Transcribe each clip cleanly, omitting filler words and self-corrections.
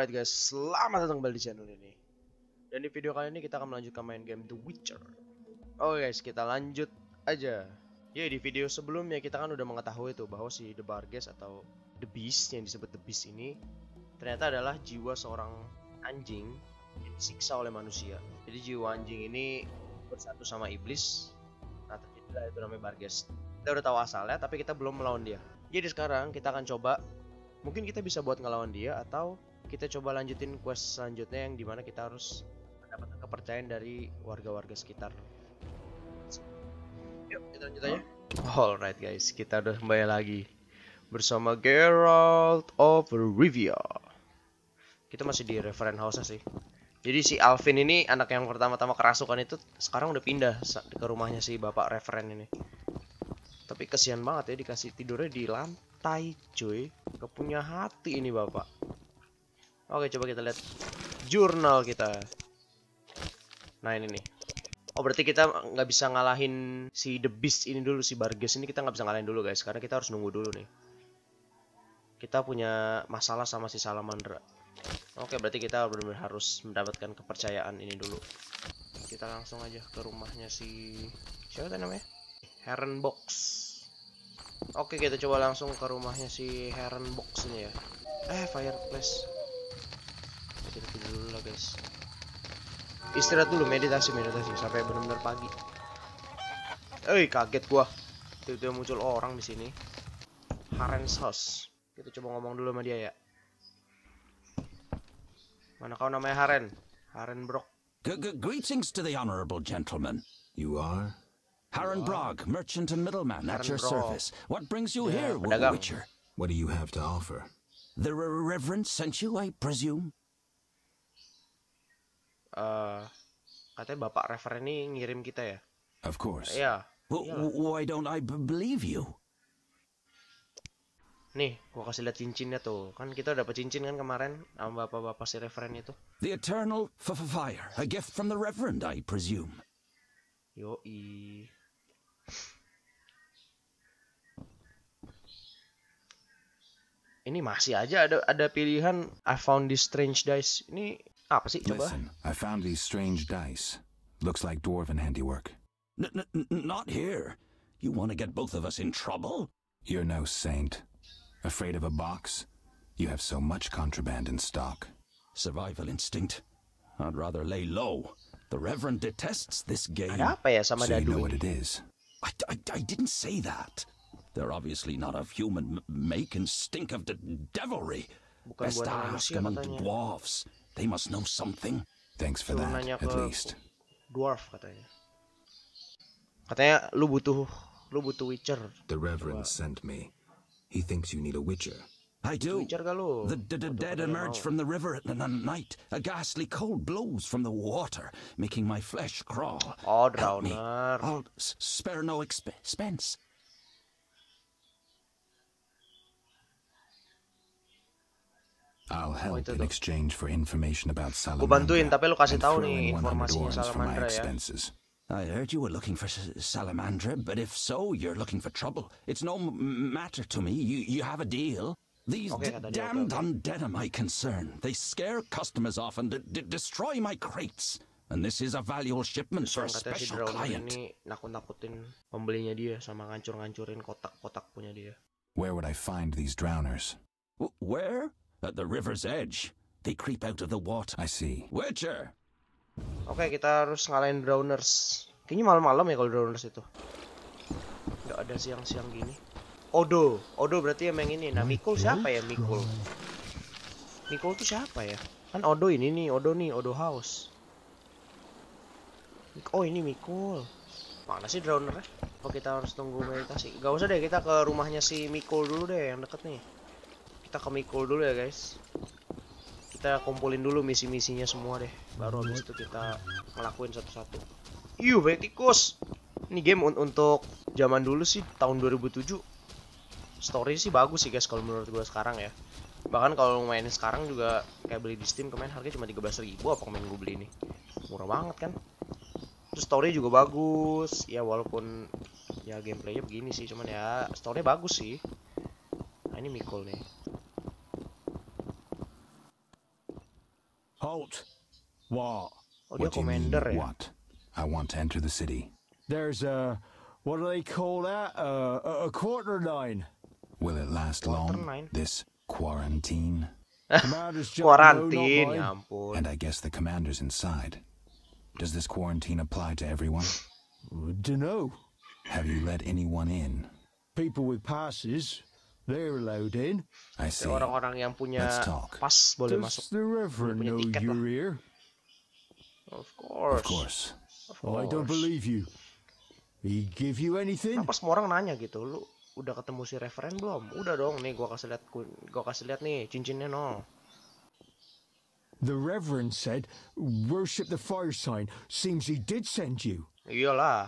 Alright guys, selamat datang kembali di channel ini. Dan di video kali ini kita akan melanjutkan main game The Witcher. Oke guys, kita lanjut aja. Ya, di video sebelumnya kita kan udah mengetahui tuh bahwa si The Barghest atau The Beast yang disebut The Beast ini ternyata adalah jiwa seorang anjing yang disiksa oleh manusia. Jadi jiwa anjing ini bersatu sama iblis. Nah, terjadilah itu namanya Barghest. Kita udah tahu asalnya, tapi kita belum melawan dia. Jadi sekarang kita akan coba, mungkin kita bisa buat ngelawan dia, atau kita coba lanjutin quest selanjutnya yang dimana kita harus mendapatkan kepercayaan dari warga-warga sekitar. Yuk kita lanjut aja. Alright guys, kita udah kembali lagi bersama Geralt of Rivia. Kita masih di Reverend House sih. Jadi si Alvin ini, anak yang pertama-tama kerasukan itu, sekarang udah pindah ke rumahnya si bapak Reverend ini. Tapi kesian banget ya, dikasih tidurnya di lantai cuy. Gak punya hati ini bapak. Oke, coba kita lihat jurnal kita. Nah ini nih. Oh berarti kita nggak bisa ngalahin si The Beast ini dulu, si Barghest ini kita nggak bisa ngalahin dulu guys, karena kita harus nunggu dulu nih. Kita punya masalah sama si Salamandra. Oke, berarti kita benar-benar harus mendapatkan kepercayaan ini dulu. Kita langsung aja ke rumahnya si siapa namanya? Heron Box. Oke, kita coba langsung ke rumahnya si Heron Box ini ya. Fireplace. Kita tidur dulu lah guys. Istirahat dulu, meditasi sampai benar-benar pagi. Kaget gua. Tiba-tiba muncul orang di sini. Haren's House. Kita coba ngomong dulu sama dia ya. Mana kau namanya Haren? Haren Brock. Greetings to the honorable gentleman. You are? Haren Brog, merchant and middleman at your service. What brings you here, pedagang. Witcher? What do you have to offer? The Reverend sent you, I presume? Katanya Bapak Reverend ini ngirim kita ya? Of course. Iya. Why don't I believe you? Nih, gua kasih lihat cincinnya tuh. Kan kita dapat cincin kan kemarin sama bapak-bapak si Reverend itu. The eternal fire, a gift from the Reverend, I presume. Yoi. Ini masih aja ada pilihan I found these strange dice. Ini apa sih coba? Listen, I found these strange dice. Looks like dwarven handiwork. Not here. You want to get both of us in trouble? You're no saint. Afraid of a box? You have so much contraband in stock. Survival instinct. I'd rather lay low. The Reverend detests this game. Ada apa ya sama So you dadu know what ini? it is. I didn't say that. They're obviously not of human make and stink of the devilry. Bukan Best buatan ask manusia among the katanya. dwarves. They must know something. Thanks for Suruh that, nanya at ke least. dwarf katanya. Katanya lu butuh Witcher. The Reverend sent me. He thinks you need a witcher. I do. Witcher gak lu? The dead emerge from the river at night. A ghastly cold blows from the water, making my flesh crawl. Oh, Help me. Drowner. I'll spare no expense. I'll help itu in tuh. exchange for information about Gua bantuin, Salamandra. tapi lu kasih and tahu throw nih in 100 informasinya orns for my Salamandra ya. expenses. I heard you were looking for Salamandra, but if so, you're looking for trouble. It's no matter to me. You have a deal. These Okay, kata dia, damned okay. undead are my concern. They scare customers off and destroy my crates. And this is a valuable shipment for a Katanya si special Drowner client. ini nakut-nakutin pembelinya dia sama ngancur-ngancurin kotak-kotak punya dia. Where would I find these drowners? Where? At the river's edge. They creep out of the water. I see. Witcher! Oke, kita harus ngalahin Drowners. Kayaknya malam-malam ya kalau Drowners itu. Nggak ada siang-siang gini. Odo berarti yang ini. Nah, Mikul siapa ya Mikul? Mikul tuh siapa ya? Kan Odo ini nih, Odo House. Oh ini Mikul. Mana sih Drowner? Oh kita harus tunggu meditasi. Gak usah deh, kita ke rumahnya si Mikul dulu deh yang deket nih. Kita ke Mikul dulu ya guys. Kita kumpulin dulu misi-misinya semua deh. Baru habis itu kita ngelakuin satu-satu. Banyak tikus. Ini game untuk zaman dulu sih, tahun 2007. Story sih bagus sih guys kalau menurut gue sekarang ya. Bahkan kalau mainin sekarang juga kayak beli di Steam kemarin harganya cuma 13.000 apa kemarin gue beli ini. Murah banget kan. Terus story juga bagus. Ya walaupun ya gameplaynya begini sih, cuman ya story bagus sih. Nah ini Mikul nih. Geralt. What? Oh, dia What do you mean, commander ya. what? I want to enter the city. There's what do they call that? A quarter line. Will it last Quarter long, nine. this quarantine? Commander's job, no, not Quarantine, mine. ya ampun. And I guess the commander's inside. Does this quarantine apply to everyone? Dunno. Have you let anyone in? People with passes, they're allowed in. I see. Orang-orang yang punya Let's talk. pas boleh Does masuk. the Reverend Punya know tiket you're lah. here? Of course. Of course. Of Oh, I don't course. believe you. He give you anything? Kenapa semua orang nanya gitu, lu udah ketemu si referen belum? Udah dong, nih gua kasih lihat nih cincinnya no. The Reverend said, worship the fire sign. Seems he did send you. Iyalah.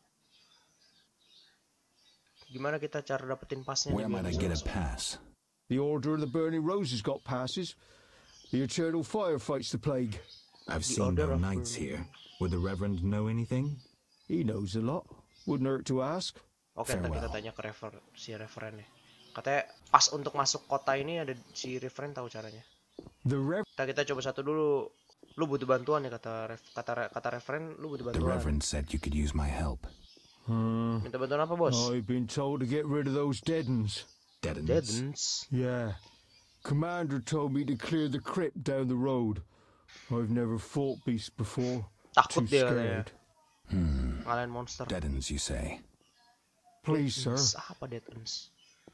Gimana kita cara dapetin pasnya? Where nih, might I biar get a bisa masuk? pass? The Order of the Burning Roses got passes. The Eternal Fire fights the plague. I've The seen Order no of knights Burning- here. Would the Reverend know anything? He knows a lot. Wouldn't hurt to ask. Oke, ntar kita Farewell. tanya ke si referen ya. Katanya pas untuk masuk kota ini ada si referen tahu caranya. The Reverend. Kita coba satu dulu. Lu butuh bantuan ya kata referen, lu butuh The bantuan. Reverend said you could use my help. Minta bantuan apa, Bos? I've been told to get rid of those deadens. Deadens. Deadens. Yeah. Commander told me to clear the crypt down the road. I've never fought beasts before. Takut Too dia katanya. scared. Ngalahin monster. Deadens, you say? Please, sir. Deadens. Apa Deadens?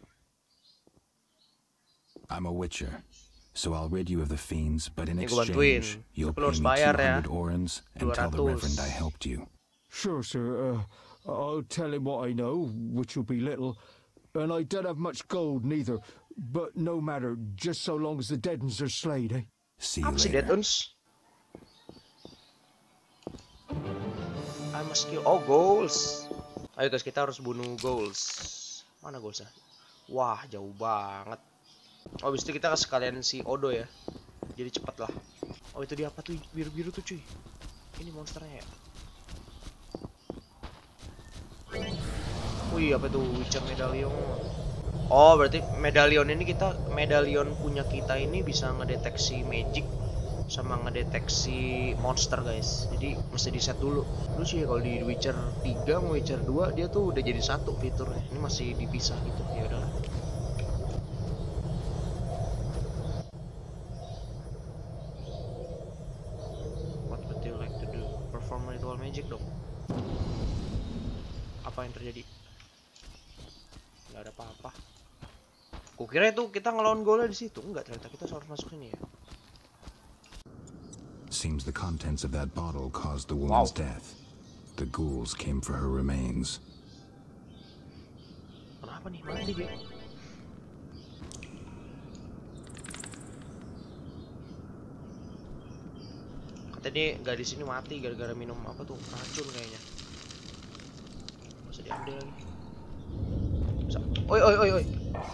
I'm a witcher, so I'll rid you of the fiends, but in Nih, gua bantuin. exchange, you'll Tapi pay lu harus me bayar ya. 200 orens and tell the 200. Reverend I helped you. Sure, sir. I'll tell him what I know, which will be little. And I don't have much gold neither. But no matter, just so long as the deadens are slayed, eh? See you Apa sih later. Deadens? I must kill. Oh, goals. Ayo guys, kita harus bunuh goals. Mana goalsnya? Wah, jauh banget. Oh, habis itu kita sekalian si Odo ya. Jadi cepet lah. Oh, itu dia apa tuh? Biru-biru tuh cuy. Ini monsternya ya. Wih, apa tuh? Witcher Medallion. Oh, berarti medallion punya kita ini bisa ngedeteksi magic sama ngedeteksi monster, guys. Jadi mesti di set dulu. Dulu sih kalau di Witcher 3 sama Witcher 2 dia tuh udah jadi satu fiturnya. Ini masih dipisah gitu. Ya udahlah. What would you like to do? Perform ritual magic dong. Apa yang terjadi? Nggak ada apa-apa. Kukira itu kita ngelawan golnya di situ. Enggak, ternyata kita harus masuk sini ya. Seems the contents of that bottle caused the woman's death. The ghouls came for her remains. Kenapa nih? Mati dia. Katanya dia nggak di sini mati gara-gara minum apa tuh? Racun kayaknya. Bisa diambil lagi. Bisa. Oi oi oi oi.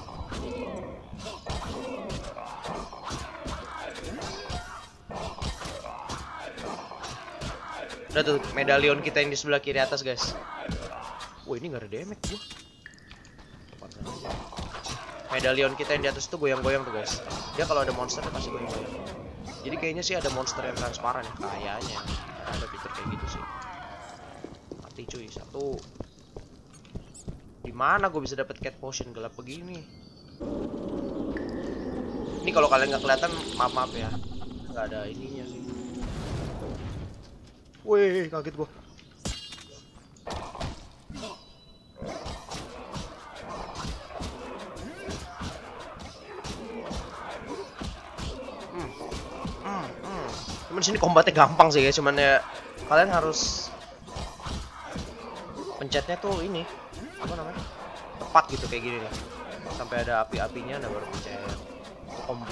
Udah tuh medallion kita yang di sebelah kiri atas, guys. Wah, ini nggak ada damage gua. Medallion kita yang di atas tuh goyang-goyang tuh, guys. Dia kalau ada monster pasti goyang-goyang. Jadi kayaknya sih ada monster yang transparan ya, kayaknya. Ada fitur kayak gitu sih. Mati cuy, satu. Di mana gue bisa dapat cat potion gelap begini? Ini kalau kalian nggak kelihatan, maaf ya. Nggak ada ininya sih. Wih, kaget gua. Cuman sini combatnya gampang sih guys, cuman ya kalian harus pencetnya tuh ini apa namanya, tepat gitu kayak gini nih, sampai ada api-apinya, ada baru pencet combo.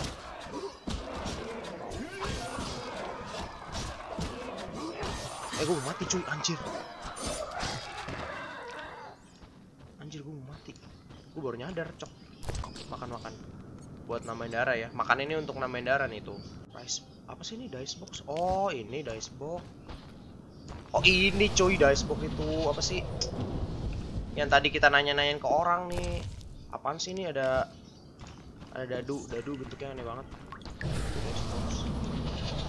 Gue mau mati cuy, anjir. Anjir, gue mau mati. Gue baru nyadar, cok. Makan-makan buat nambahin darah ya. Makan ini untuk nambahin darah nih tuh. Rice, apa sih ini dice box? Oh, ini dice box. Oh, ini cuy dice box itu. Apa sih? Yang tadi kita nanya-nanyain ke orang nih. Apaan sih ini, ada dadu bentuknya aneh banget. Itu dice box.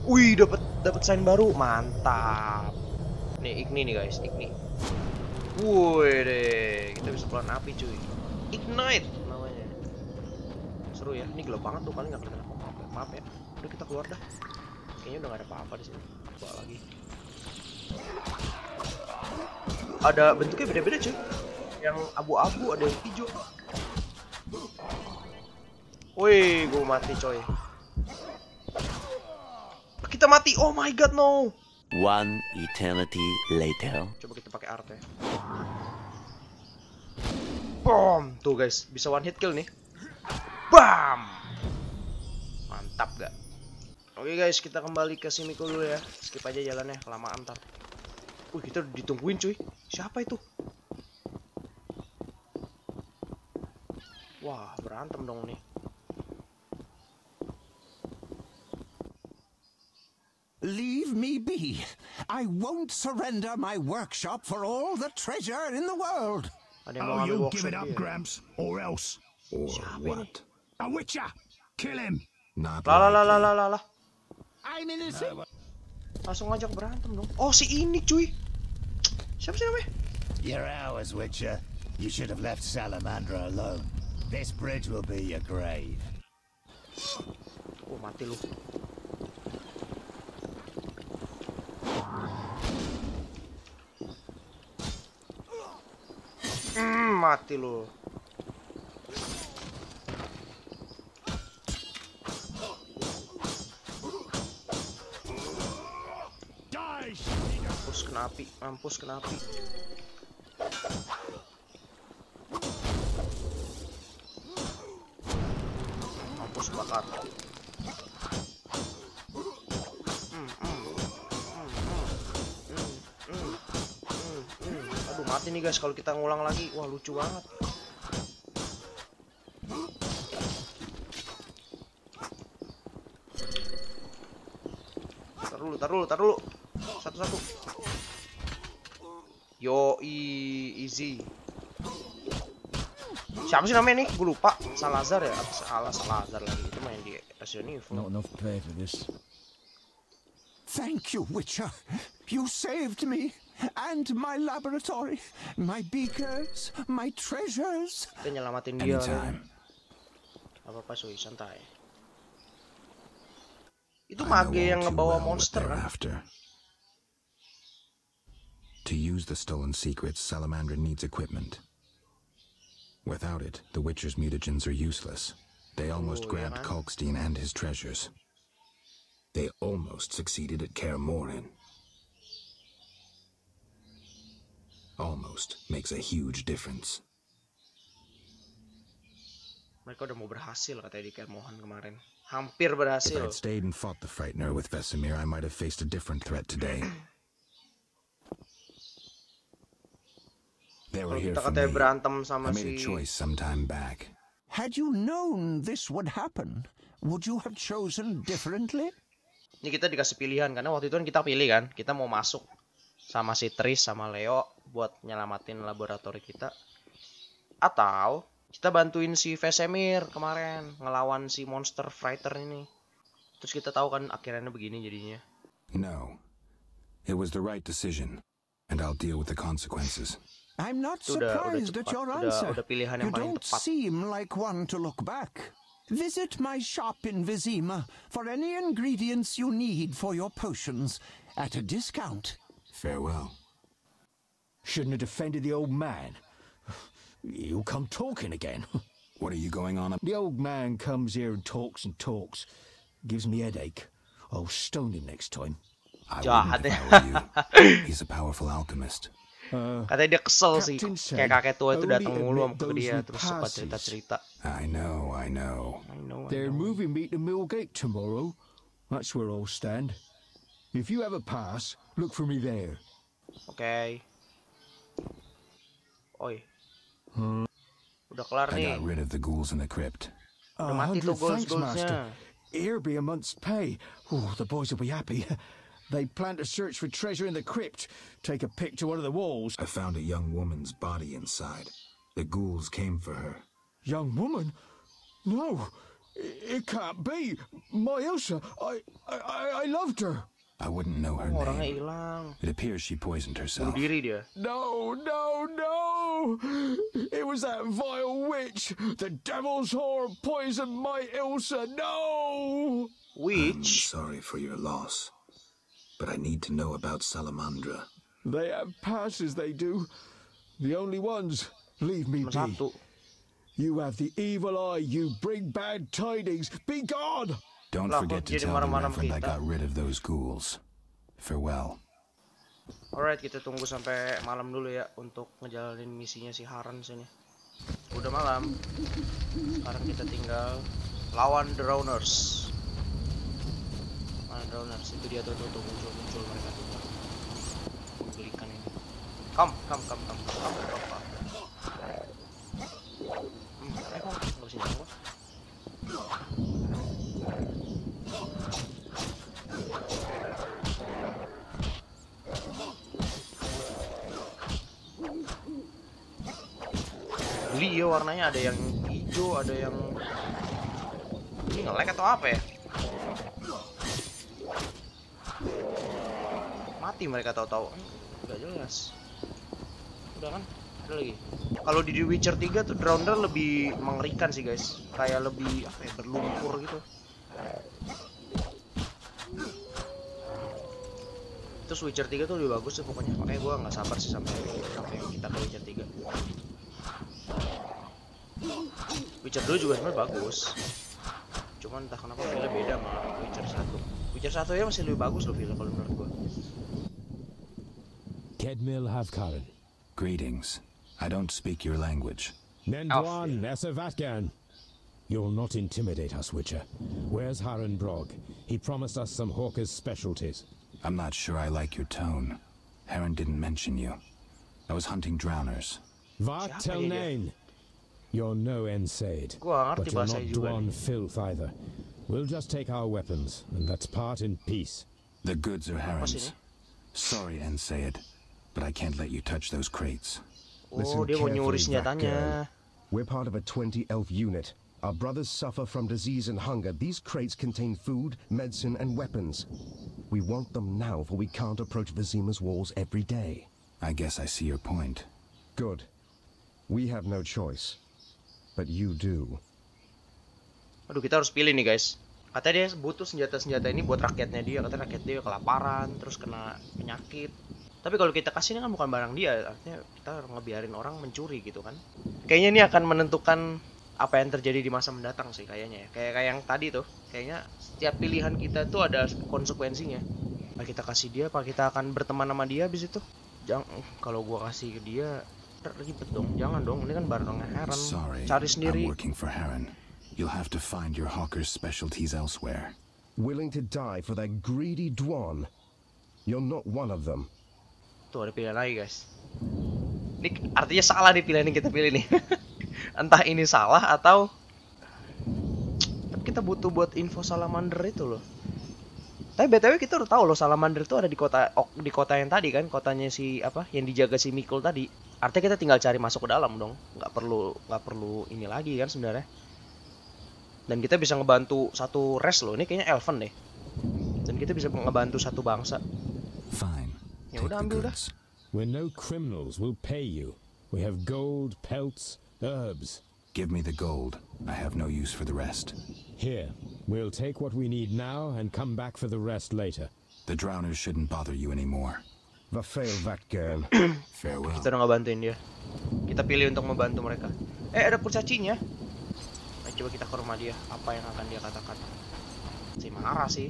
Wih, dapat sign baru, mantap. Nih Igni nih guys, Igni. Wih deh, kita bisa pelan api cuy. Ignite namanya. Seru ya, ini gelap banget tuh, kalian nggak kelihatan apa-apa. Maaf ya, udah kita keluar dah. Kayaknya udah nggak ada apa-apa di sini. Coba lagi. Ada bentuknya beda-beda cuy. Yang abu-abu, ada yang hijau. Wih, gue mati coy. Kita mati. Oh my god, no. One eternity later. Coba kita pakai art ya. Boom. Tuh guys, bisa one hit kill nih. Bam. Mantap gak? Oke guys, kita kembali ke Simiko dulu ya. Skip aja jalannya, kelamaan ntar. Wih, kita ditungguin cuy. Siapa itu? Wah, berantem dong nih. Leave me be. I won't surrender my workshop for all the treasure in the world. Ada yang mau Oh, ambil you'll give workshop it up, dia. Gramps, or else. Or Siapa ini? what? A Witcher! Kill him! Not Lah likely. lah. I'm innocent! Langsung ngajak berantem dong. Oh, si ini cuy. Siapa sih namanya? You're ours, Witcher. You should have left Salamandra alone. This bridge will be your grave. Oh, mati lu. Mati lu. Die! Mampus kena api. Mampus bakar. Aduh, mati nih guys kalau kita ngulang lagi. Wah, lucu banget. Tar dulu. Satu-satu. Easy. Siapa sih namanya nih? Gue lupa. Salazar ya? Salazar lagi. Itu main di Resident Evil. Not enough to pay for this. Thank you, Witcher. You saved me and my laboratory, my beakers, my treasures. Kita nyelamatin dia. Anytime. Apa-apa suy, santai. Itu I know mage yang all too ngebawa well what monster they're kan? after. To use the stolen secrets, Salamandra needs equipment. Without it, the Witcher's mutagens are useless. They almost Oh, grabbed yeah. Kalkstein and his treasures. They almost succeeded at Kaer Morhen. Almost makes a huge difference. Mereka udah mau berhasil katanya di Kaer Morhen kemarin. Hampir If berhasil. I'd stayed and fought the Frightener with Vesemir, I might have faced a different threat today. They were Kalau here kita for katanya me. berantem I sama made a si choice some time back. Had you known this would happen, would you have chosen differently? ini kita dikasih pilihan karena waktu itu kan kita pilih kan, kita mau masuk sama si Tris sama Leo buat nyelamatin laboratori kita, atau kita bantuin si Vesemir kemarin ngelawan si monster fighter ini. Terus kita tahu kan akhirnya begini jadinya. No. It was the right decision, and I'll deal with the consequences. I'm not Itu udah surprised at tepat. your Udah answer. pilihan You yang paling don't tepat. seem like one to look back. Visit my shop in Vizima for any ingredients you need for your potions at a discount. Farewell. Shouldn't have defended the old man. You come talking again. What are you going on? The old man comes here and talks. Gives me headache. I'll stone him next time. I Jahat wouldn't if ya. I were you. He's a powerful alchemist. Katanya dia kesel sih, Captain said kayak kakek tua itu only datang mulu admit ke those dia who terus suka passes. cerita-cerita. I know. I know. They're moving me to Millgate tomorrow. That's where I'll stand. If you have a pass, look for me there. Oke. Oi. Udah kelar I nih. got rid of the ghouls in the crypt. Udah mati tuh 100 thanks, goals-goalsnya. Master. Here be a month's pay. Oh, the boys will be happy. They plan to search for treasure in the crypt. Take a pic to one of the walls. I found a young woman's body inside. The ghouls came for her. Young woman? No. It can't be. My Ilsa, I loved her. I wouldn't know her Orangnya name. hilang. It appears she poisoned Bunuh herself. diri dia. No, no, no! It was that vile witch! The devil's whore poisoned my Ilsa! No! I'm Witch. sorry for your loss, but I need to know about Salamandra. They have passes, they do. The only ones. Leave me Cuma be. satu. You have the evil eye. You bring bad tidings. Be gone! Don't Lah, forget kok to jadi tell the marah-marah Reverend I kita? got rid of those ghouls. Farewell. Alright, kita tunggu sampai malam dulu ya untuk ngejalanin misinya si Haran sini. Udah malam. Sekarang kita tinggal lawan Drowners. Mana Drowners? Itu dia tuh muncul mereka tuh. Menggelikan ini. Come. Nggak bisa nyangkut. Beli ya warnanya, ada yang hijau, ada yang ini nge-lag atau apa ya? Mati mereka tahu-tahu. Nggak jelas. Udah kan? Ada lagi. Kalau di The Witcher 3 tuh Drowner lebih mengerikan sih guys. Kayak lebih apa ya, berlumpur gitu. Terus Witcher 3 tuh lebih bagus sih pokoknya. Makanya gua nggak sabar sih sampai yang kita ke Witcher 3. Witcher 2 juga sebenarnya bagus. Cuman entah kenapa feel beda sama Witcher 1. Witcher 1 ya masih lebih bagus loh feel kalau menurut gua. Kedmil Havkaren. Greetings. I don't speak your language. Nenduan Nesavatgan. You'll not intimidate us, Witcher. Where's Haran Brog? He promised us some hawker's specialties. I'm not sure I like your tone. Heron didn't mention you. I was hunting drowners. Vat Siapa dia? Telnain. You're no Ensaid, Gua but ngerti you're bahasa not juga Dwan nih. filth either. We'll just take our weapons, and let's part in peace. The goods are Apa sih Heron's. ini? Sorry, Ensaid, but I can't let you touch those crates. Oh, dia mau nyuri senjatanya. We're part of a 20-elf unit. Our brothers suffer from disease and hunger. These crates contain food, medicine, and weapons. We want them now, for we can't approach Vizima's walls every day. I guess I see your point. Good. We have no choice. But you do. Aduh, kita harus pilih nih guys. Katanya dia butuh senjata-senjata ini buat rakyatnya dia. Katanya rakyat dia kelaparan, terus kena penyakit. Tapi kalau kita kasih ini kan bukan barang dia, artinya kita ngebiarin orang mencuri gitu kan. Kayaknya ini akan menentukan apa yang terjadi di masa mendatang sih kayaknya ya. Kayak yang tadi tuh, kayaknya setiap pilihan kita tuh ada konsekuensinya. Apa kita kasih dia, apa kita akan berteman sama dia abis itu? Jangan, kalau gua kasih ke dia ribet dong, jangan dong, ini kan barangnya Heron. Sorry, Cari I'm sendiri. working for Heron. You'll have to find your hawker's specialties elsewhere. Willing to die for that greedy Dwan. You're not one of them. Tuh ada pilihan lagi guys. Ini artinya salah nih pilihan yang kita pilih nih. Entah ini salah atau tapi kita butuh buat info Salamander itu loh. Tapi BTW kita udah tahu loh Salamander itu ada di kota yang tadi kan, kotanya si apa yang dijaga si Mikul tadi. Artinya kita tinggal cari masuk ke dalam dong. Nggak perlu ini lagi kan sebenarnya. Dan kita bisa ngebantu satu res loh. Ini kayaknya Elven deh. Dan kita bisa ngebantu satu bangsa. Fine. Ya Take udah, the ambil dah. goods. When no criminals will pay you, we have gold, pelts, herbs. Give me the gold. I have no use for the rest. Here, we'll take what we need now and come back for the rest later. The drowners shouldn't bother you anymore. Vafail Vatgern. Farewell. Kita udah ngebantuin dia. Kita pilih untuk membantu mereka. Ada kurcacinya. Nah, coba kita ke rumah dia. Apa yang akan dia katakan? Si marah sih.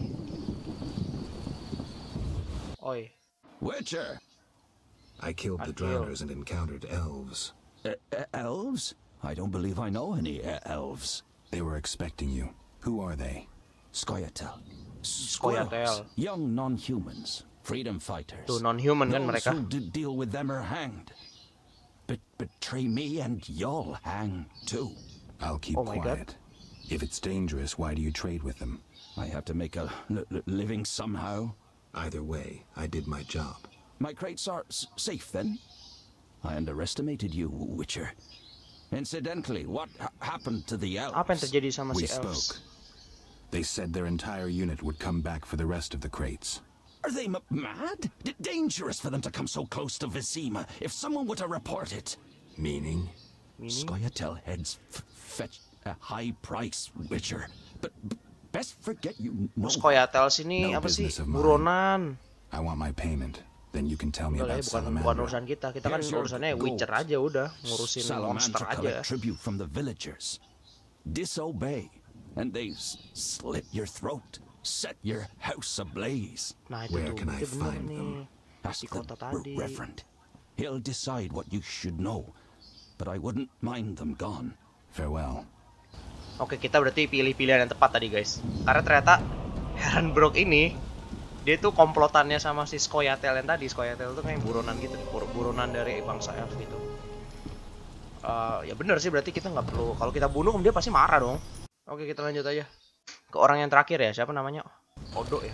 Oi. Witcher! I killed the I killed. drowners and encountered elves. Elves? I don't believe I know any elves. They were expecting you. Who are they? Scoia'tael. Scoia'tael. Young non-humans. Freedom fighters. Tuh non-human kan Those mereka. who deal with them are hanged. Betray me and you'll hang too. I'll keep Oh my God. quiet. If it's dangerous, why do you trade with them? I have to make a living somehow. Either way, I did my job. My crates are safe then? I underestimated you, Witcher. Incidentally, what happened to the elves? Apa yang terjadi sama We si elves? spoke. They said their entire unit would come back for the rest of the crates. Are they mad? Dangerous for them to come so close to Vizima. If someone were to report it. Meaning? Scoia'tael heads fetch a high price, Witcher. But best forget you know. Scoia'tael sini No apa sih? business of mine. Buronan. I want my payment. Then you can tell me Udah lah, about bukan Salamandra. urusan kita. Kita kan Here's your urusannya gold. Witcher aja udah, ngurusin monster Salamandra aja. collect tribute from the villagers. Disobey, and they slit your throat, set your house ablaze. Nah itu Where tuh, can I itu bener find nih. them? Ask Di kota the tadi. Reverend. He'll decide what you should know, but I wouldn't mind them gone. Farewell. Oke, kita berarti pilih pilihan yang tepat tadi guys. Karena ternyata Herrenbrock ini dia tuh komplotannya sama si Scoia'tael yang tadi. Scoia'tael tuh kayak buronan gitu, buronan dari bangsa elf gitu. Ya bener sih, berarti kita nggak perlu, kalau kita bunuh dia pasti marah dong. Oke, kita lanjut aja ke orang yang terakhir ya. Siapa namanya? Odo ya.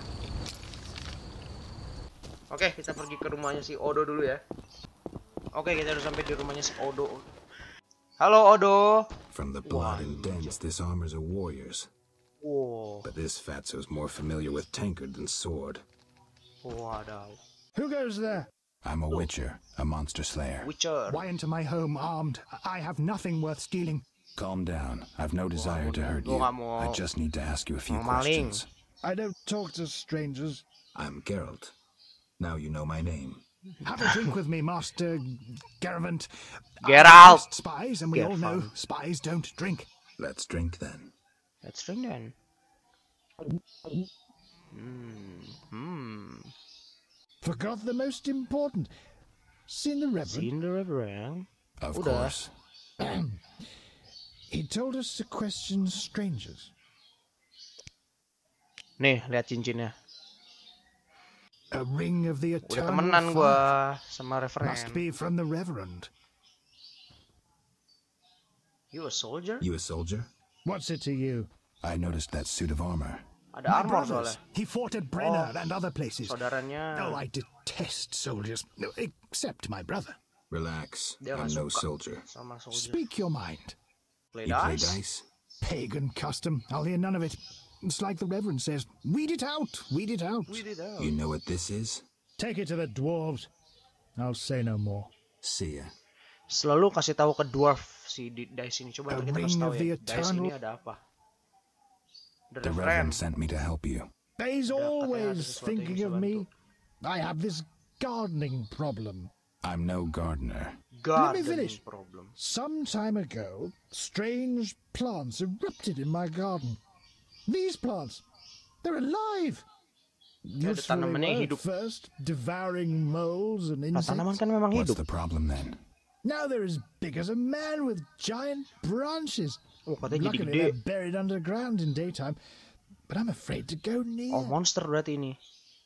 Oke, kita pergi ke rumahnya si Odo dulu ya. Oke, kita udah sampai di rumahnya si Odo. Halo Odo. From the blood and dents, this armor's a warrior's. Wow. But this fatso's more familiar with tankard than sword. Wadaw. Who goes there? I'm a witcher, a monster slayer. Witcher. Why into my home armed? I have nothing worth stealing. Calm down. I've no desire to hurt you. I just need to ask you a few Maling. questions. I don't talk to strangers. I'm Geralt. Now you know my name. Have a drink with me, Master Garavant. Geralt. Spies, and we all know spies don't drink. Let's drink then. Let's drink then. Forgot the most important. Seen the Reverend? Seen the Reverend. Of Udah. course. He told us to question strangers. Nih, lihat cincinnya. A ring of the Udah eternal temenan fire. gua sama Must Reverend. be from the Reverend. You a soldier? You a soldier? What's it to you? I noticed that suit of armor. Ada My armor brothers. soalnya. He fought at Brenner Oh. and other places. Saudaranya. Oh, I detest soldiers. No, except my brother. Relax. Dia I'm nggak no suka soldier. sama soldier. Speak your mind. Play You play dice? dice? Pagan custom. I'll hear none of it. It's like the Reverend says. Weed it out. Weed it out. Weed it out. You know what this is? Take it to the dwarves. I'll say no more. See ya. Selalu kasih tahu ke dwarf si dice ini. Coba A ntar kita ring kasih tahu of ya. the Dice ini eternal- ada apa? The The Reverend sent me to help you. He's Udah, katanya ada always sesuatu yang thinking bisa of me. bantu. I have this gardening problem. I'm no gardener. Gardening finish. problem. Some time ago, strange plants erupted in my garden. These plants, they're alive. ada Useful they tanaman yang were hidup. at first, devouring moles and Nah, tanaman insects. kan memang What's hidup. the problem then? Now they're as big as a man with giant branches. Oh, katanya jadi Luckily, gede. they're buried underground in daytime, but I'm afraid to go near. Oh, monster berarti ini.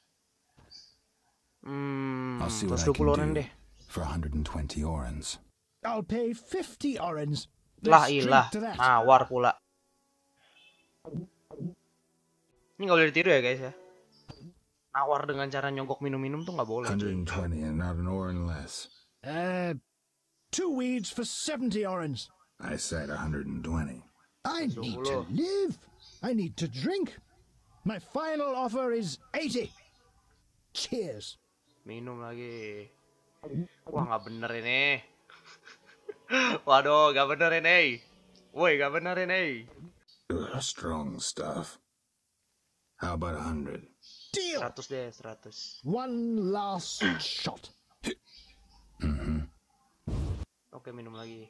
I'll see what I 120 can orang do deh. for 120 orens. I'll pay 50 orens. Lah Let's drink ilah, to that. nawar pula. Ini nggak boleh ditiru ya guys ya. Nawar dengan cara nyogok minum-minum tuh nggak boleh. 120 and not an oren less. 2 weeds for 70 orens. I said 120. I need to live. I need to drink. My final offer is 80. Cheers. Minum lagi. Wah nggak bener ini. Waduh, nggak bener ini. Woi, nggak bener ini. Strong stuff. How about 100? Deal. 100 deh, 100. One last shot. Oke, minum lagi.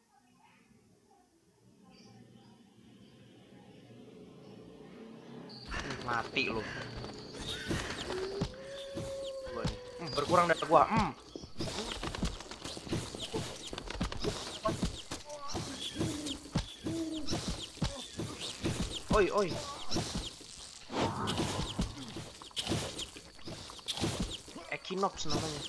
Mati lu. Gua nih. Berkurang dari gua. Oi, oi. Equinox namanya.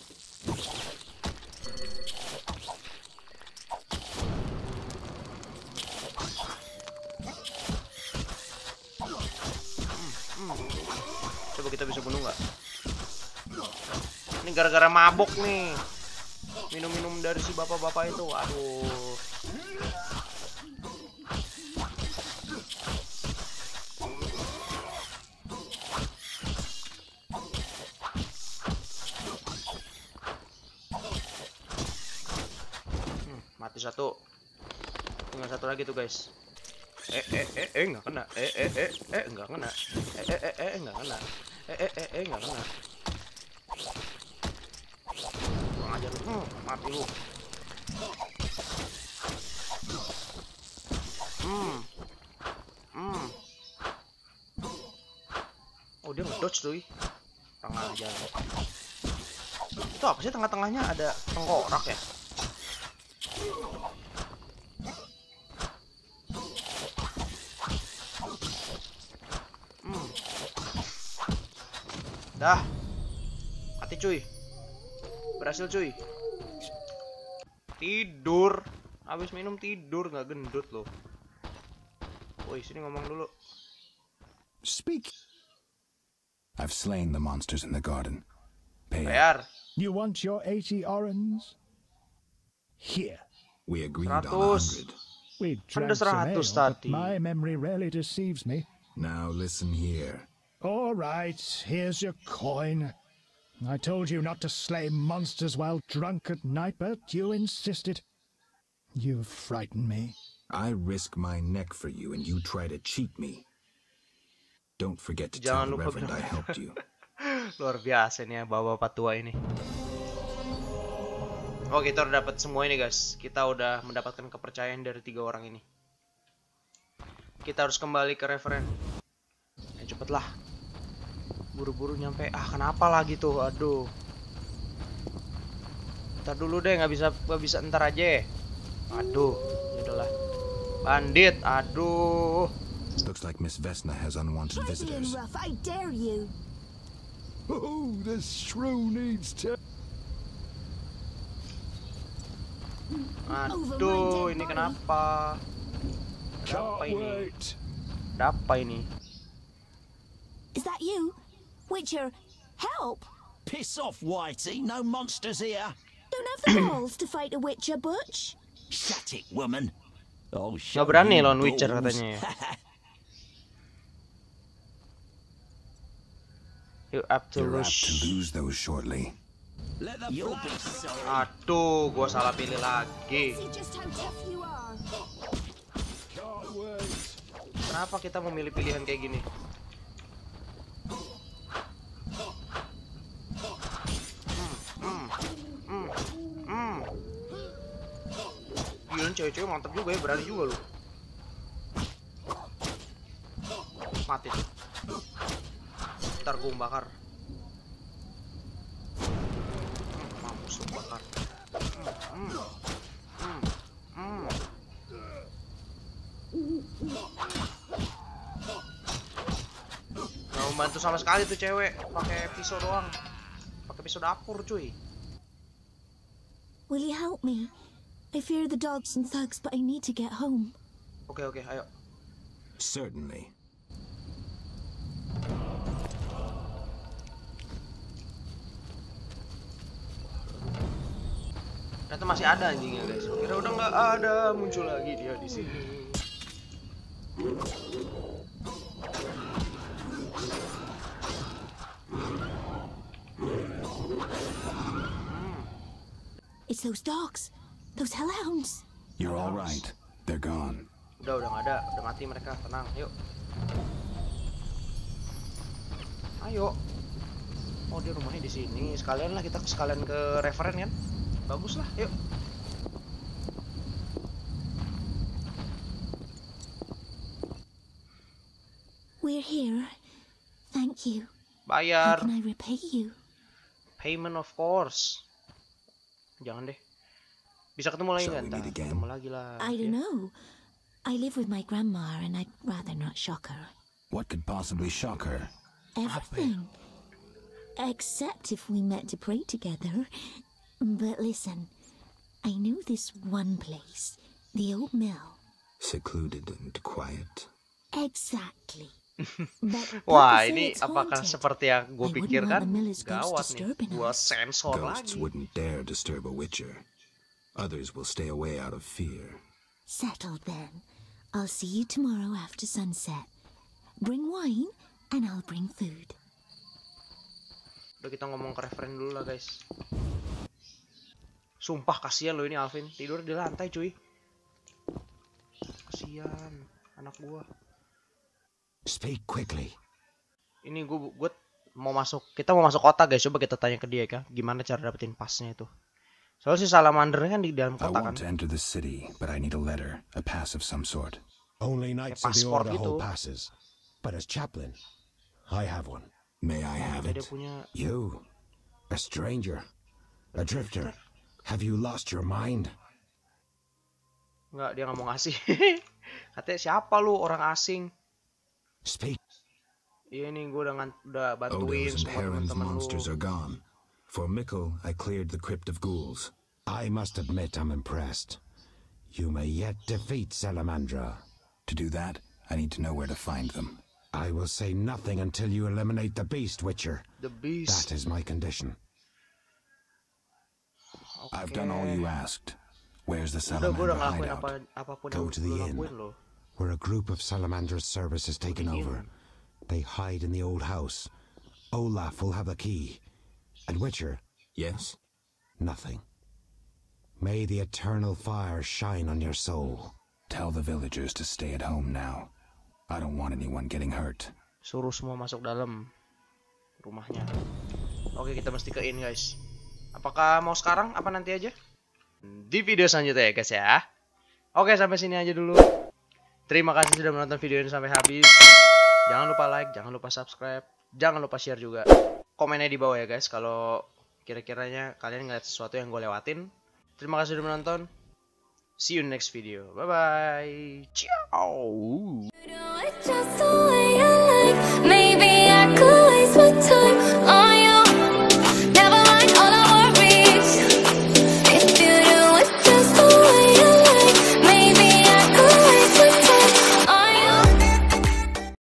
Coba kita bisa bunuh nggak? Ini gara-gara mabok nih. Minum-minum dari si bapak-bapak itu. Aduh. Mati satu. Tinggal satu lagi tuh guys. Nggak kena. Nggak kena. Nggak kena. Nggak kena. Kurang ajar lu. Mati lu. Oh, dia ngedodge tuh. Kurang ajar. Itu apa sih tengah-tengahnya ada tengkorak ya? Dah. Mati cuy. Berhasil cuy. Tidur. Habis minum tidur, nggak gendut loh. Woi, sini ngomong dulu. Speak. I've slain the monsters in the garden. Pay up. Bayar. You want your 80 orens? Here. We agreed 100. on 100. We Kan drank some udah 100 ale, but tadi. my memory rarely deceives me. Now listen here. All right, here's your coin. I told you not to slay monsters while drunk at night, but you insisted. You frightened me. I risk my neck for you and you try to cheat me. Don't forget to tell Jangan the lupa Reverend I helped you. Luar biasa nih ya bapak-bapak tua ini. Oh, kita udah dapat semua ini guys. Kita udah mendapatkan kepercayaan dari 3 orang ini. Kita harus kembali ke Reverend. Cepetlah. Buru-buru nyampe. Kenapa lagi tuh? Aduh. Ntar dulu deh, nggak bisa ntar aja. Aduh, yaudahlah. Bandit, aduh. Looks like Miss Vesna has unwanted visitors. Rough, I dare you. Oh, the shrew needs to... Aduh, ini kenapa? Kenapa ini? Kenapa ini? Is that you? Witcher, help! Piss off, Whitey. No monsters here. Don't have the balls to fight a Witcher, Butch. Shut it, woman. Oh, Gak berani lawan Witcher katanya ya. You have to You're apt to lose those shortly. Aduh, gua salah pilih lagi. See just how tough you are. Kenapa kita memilih pilihan kayak gini? Gila, cewek-cewek mantap juga ya, berani juga lu. Mati tuh. Ntar gua bakar. Mampus lu bakar. Nggak membantu sama sekali tuh cewek, pakai pisau doang. Pakai pisau dapur, cuy. Will you help me? I fear the dogs and thugs, but I need to get home. Oke, ayo. Certainly. Ternyata masih ada anjingnya guys. Kira udah nggak ada, muncul lagi dia di sini. It's those dogs, those hellhounds. You're all right. They're gone. Udah nggak ada, udah mati mereka. Tenang, yuk. Ayo. Oh, dia rumahnya di sini. Sekalian lah kita ke Reverend kan. Bagus lah, yuk. We're here. Thank you. Bayar. How can I repay you? Payment of course. Jangan deh. Bisa ketemu lagi Shall kan? we meet again? Ketemu lagi lah. I don't know. I live with my grandma and I'd rather not shock her. What could possibly shock her? Everything. Except if we met to pray together. But listen, I know this one place, the old mill. Secluded and quiet. Exactly. But Wah, people say ini it's apakah haunted. seperti yang gue I wouldn't pikirkan? want the miller's ghost Gawat nih. disturbing Gua us. sensor Ghosts lagi. wouldn't dare disturb a witcher. Others will stay away out of fear. Settled then. I'll see you tomorrow after sunset. Bring wine and I'll bring food. Udah, kita ngomong ke Reverend dulu lah guys. Sumpah kasihan lo ini Alvin, tidur di lantai cuy. Kasihan anak gua. Speak quickly. Ini gue mau masuk, kita mau masuk kota guys, coba kita tanya ke dia kan, gimana cara dapetin pasnya itu. Soalnya si Salamandernya kan di dalam I kota kan. want to enter the city, but I need a letter, a pass of some sort. Only knights of the Paspor order gitu. hold passes. But as chaplain, I have one. May I have Dia it? punya You, a stranger, a drifter, have you lost your mind? Enggak, dia nggak mau ngasih. Katanya siapa lu, orang asing. Speak. Iya nih, gue udah bantuin Odo's and semua Perrin's teman-teman monsters lu. are gone. For Mikkel, I cleared the crypt of ghouls. I must admit I'm impressed. You may yet defeat Salamandra. To do that, I need to know where to find them. I will say nothing until you eliminate the beast, Witcher. The Beast. That is my condition. I've done all you asked. Where's the Udah, gue udah Salamander ngelakuin hideout? apapun Go yang to the lu inn, lakuin lo. where a group of Salamandra's service has taken over. They hide in the old house. Olaf will have the key. And Witcher, Yes? nothing. May the eternal fire shine on your soul. Tell the villagers to stay at home now. I don't want anyone getting hurt. Suruh semua masuk dalam rumahnya. Oke, kita mesti ke inn guys. Apakah mau sekarang apa nanti aja? Di video selanjutnya ya guys ya. Oke, sampai sini aja dulu. Terima kasih sudah menonton video ini sampai habis. Jangan lupa like, jangan lupa subscribe, jangan lupa share juga. Komennya di bawah ya guys kalau kira-kiranya kalian ngeliat sesuatu yang gue lewatin. Terima kasih sudah menonton. See you next video. Bye bye. Ciao. Just the way I like.